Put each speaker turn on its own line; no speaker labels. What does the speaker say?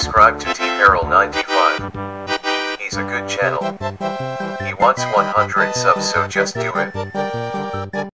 Subscribe to TFerrel95. He's a good channel. He wants 100 subs, so just do it.